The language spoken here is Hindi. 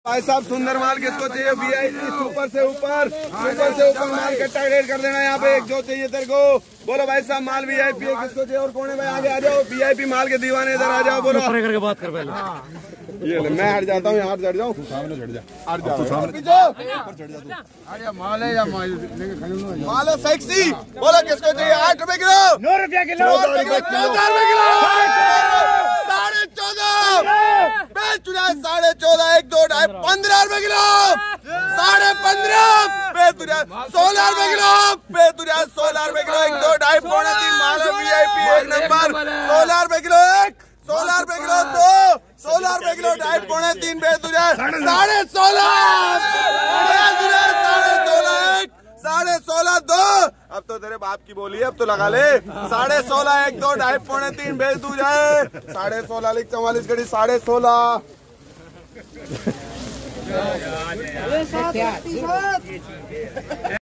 भाई साहब सुंदर माल किसको चाहिए? वीआईपी सुपर से ऊपर माल कट्टा रेट कर देना यहाँ पे। एक जो चाहिए तेरे को बोलो भाई साहब, माल वीआईपी है, किसको चाहिए? और कौन है भाई? आगे आ जाओ, वीआईपी माल के दीवाने इधर आ जाओ। बोलो करके बात कर पहले। ये ले, मैं हट जाता हूँ, यहाँ चढ़ जाऊँ, सामने चढ़ जा, हट जा। माल है या माल है सेक्सी? बोलो किसको चाहिए? 8 रुपए किलो, 9 रुपया किलो, 14 रुपए किलो, 14.5, 1, 2, 2.5, 15 रुपए किलो, 15.5, 16 रुपए किलो, 16 रुपए किलो, 1, 2, 2.5, 3 माल है वीआईपी एक नंबर। 16 रुपए किलो 1, 16 रुपए किलो 2, 16 रुपए किलो 2.5, 3 16.5, 16.5, 2। अब तो तेरे बाप की बोली है, अब तो लगा ले। 16.5, 1, 2, 2.5, 3 भेज तू जाए। 16.5 लिख 44 घड़ी 16.5।